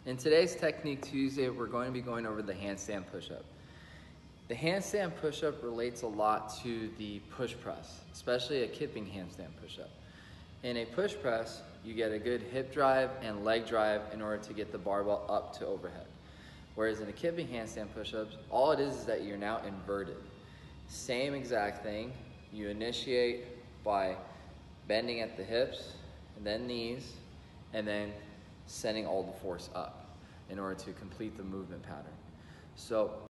In today's Technique Tuesday, we're going to be going over the handstand push-up. The handstand push-up relates a lot to the push press, especially a kipping handstand push-up. In a push press, you get a good hip drive and leg drive in order to get the barbell up to overhead. Whereas in a kipping handstand push-ups, all it is that you're now inverted. Same exact thing, you initiate by bending at the hips, and then knees, and then sending all the force up in order to complete the movement pattern. So